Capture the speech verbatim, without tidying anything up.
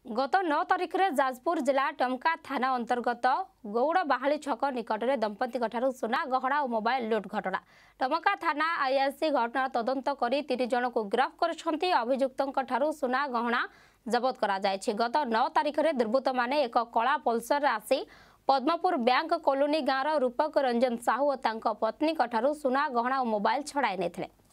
गत नौ तारिख में जाजपुर जिला टमका थाना अंतर्गत गौड़ बाहाली छक निकट में दंपति सुना गहना और मोबाइल लुट घटना। टमका थाना आईआईसी घटना तदंत कर तीस जन को गिरफ्त कर अभियुक्तों सुना गहना जबत कर गत नौ तारिख में दुर्बृत्त माने एक कला पलसर आसी पद्मपुर बैंक कॉलोनी गाँव रूपक रंजन साहू और पत्नी सुना गहना और मोबाइल छड़ाई नहीं।